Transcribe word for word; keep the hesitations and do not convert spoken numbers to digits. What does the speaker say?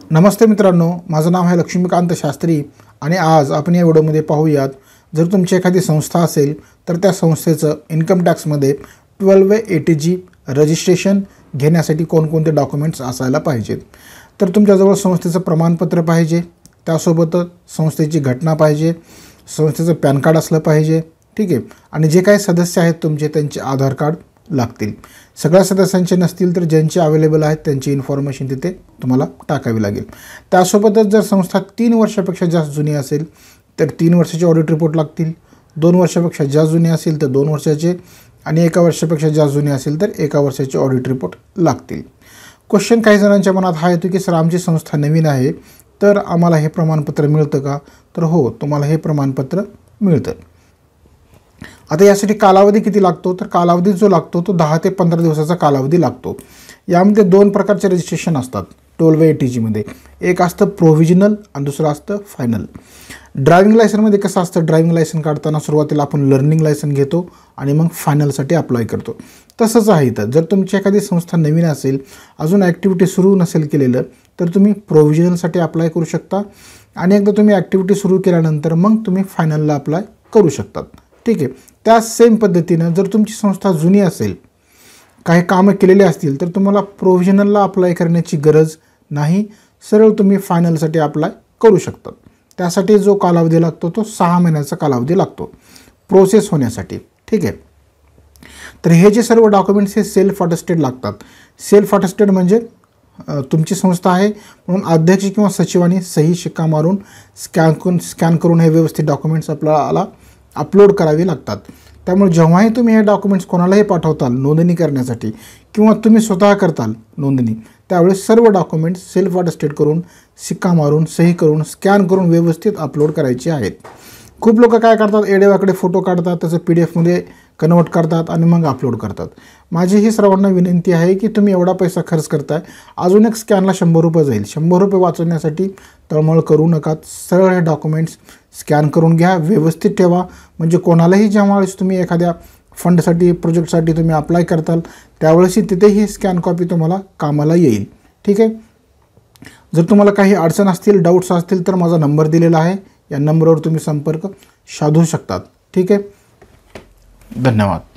नमस्ते मित्रांनो, माझं नाव आहे लक्ष्मीकांत शास्त्री आणि आज आपण या व्हिडिओमध्ये पाहूयात जर तुमची एखादी संस्था असेल तर त्या संस्थेचं इन्कम टॅक्समध्ये twelve A eighty G registration घेण्यासाठी कोणकोणते डॉक्युमेंट्स असायला पाहिजेत। तर तुमच्याजवळ संस्थेचं प्रमाणपत्र पाहिजे, त्यासोबतच संस्थेची घटना पाहिजे, संस्थेचं पॅन कार्ड असलं पाहिजे, ठीक आहे। आणि जे काही सदस्य आहेत तुमचे त्यांचे आधार कार्ड लागतील। सगळ्या सदस्यांचे नसतील तर ज्यांचे अवेलेबल आहेत त्यांची इन्फॉर्मेशन तिथे तुम्हाला टाकावी लागेल। त्यासोबतच जर संस्था तीन वर्षापेक्षा जास्त जुनी असेल तर तीन वर्षाचे ऑडिट रिपोर्ट लागतील, दोन वर्षापेक्षा जास्त जुनी असेल तर दोन वर्षाचे आणि एका वर्षापेक्षा जास्त जुनी असेल तर एका वर्षाचे ऑडिट रिपोर्ट लागतील। क्वेश्चन काही जणांच्या मनात हा येतो की सर आमची संस्था नवीन आहे तर आम्हाला हे प्रमाणपत्र मिळतं का? तर हो, तुम्हाला हे प्रमाणपत्र मिळतं। आता यासाठी कालावधी किती लागतो? तर कालावधी जो लागतो तो दहा ते पंधरा दिवसाचा कालावधी लागतो। यामध्ये दोन प्रकारचे रजिस्ट्रेशन असतात ट्वेल्व ए एटी जी मध्ये, एक असतं प्रोव्हिजनल आणि दुसरं असतं फायनल। ड्रायव्हिंग लायसनमध्ये कसं असतं, ड्रायव्हिंग लायसन काढताना सुरुवातीला आपण लर्निंग लायसन घेतो आणि मग फायनलसाठी अप्लाय करतो। तसंच आहे इथं, जर तुमची एखादी संस्था नवीन असेल, अजून ॲक्टिव्हिटी सुरू नसेल केलेलं तर तुम्ही प्रोव्हिजनलसाठी अप्लाय करू शकता आणि एकदा तुम्ही ॲक्टिव्हिटी सुरू केल्यानंतर मग तुम्ही फायनलला अप्लाय करू शकतात, ठीक आहे। त्या सेम पद्धतीनं जर तुमची संस्था जुनी असेल, काही कामं केलेली असतील तर तुम्हाला प्रोव्हिजनलला अप्लाय करण्याची गरज नाही, सरळ तुम्ही फायनलसाठी अप्लाय करू शकतात। त्यासाठी जो कालावधी लागतो तो सहा महिन्याचा कालावधी लागतो प्रोसेस होण्यासाठी, ठीक आहे। तर हे जे सर्व डॉक्युमेंट्स हे सेल्फ अटेस्टेड लागतात। सेल्फ अटेस्टेड म्हणजे तुमची संस्था आहे म्हणून अध्यक्ष किंवा सचिवांनी सही शिक्का मारून स्कॅन करून स्कॅन करून हे व्यवस्थित डॉक्युमेंट्स आपल्याला अपलोड करावे लागतात। त्यामुळे जेव्हाही तुम्ही हे डॉक्युमेंट्स कोणालाही पाठवताल नोंदणी करण्यासाठी किंवा तुम्ही स्वतः करताल नोंदणी, त्यावेळेस सर्व डॉक्युमेंट्स सेल्फ अटेस्टेड करून शिक्का मारून सही करून स्कॅन करून व्यवस्थित अपलोड करायचे आहेत। खूप लोक काय करतात, एडेवाकडे फोटो काढतात, त्याचं पी डी एफमध्ये कन्वर्ट करतात आणि मग अपलोड करतात। माझी ही सर्वांना विनंती आहे की तुम्ही एवढा पैसा खर्च करताय, अजून एक स्कॅनला शंभर रुपये जाईल, शंभर रुपये वाचवण्यासाठी तळमळ करू नका। सरळ हे डॉक्युमेंट्स स्कॅन करून घ्या, व्यवस्थित ठेवा, म्हणजे कोणालाही ज्यावेळेस तुम्ही एखाद्या फंडसाठी प्रोजेक्टसाठी तुम्ही अप्लाय करताल त्यावेळेसही तिथेही स्कॅन कॉपी तुम्हाला कामाला येईल, ठीक आहे। जर तुम्हाला काही अडचण असतील, डाऊट्स असतील तर माझा नंबर दिलेला आहे, या नंबरवर तुम्ही संपर्क साधू शकतात, ठीक आहे। धन्यवाद।